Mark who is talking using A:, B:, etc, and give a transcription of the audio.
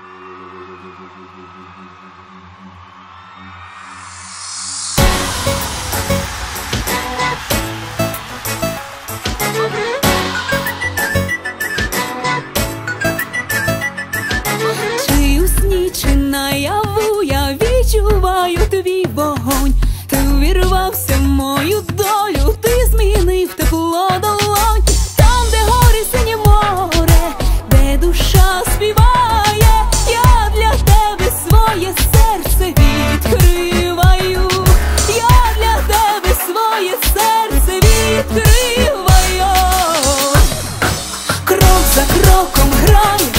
A: Чи у сні, чи наяву я відчуваю твій вогонь. Ти увірвався в мою долю, ти змінив тепло долонь. Там, де гори синє море, де душа співає, я для тебе своє серце відкриваю. Я для тебе своє серце відкриваю. Крок за кроком граю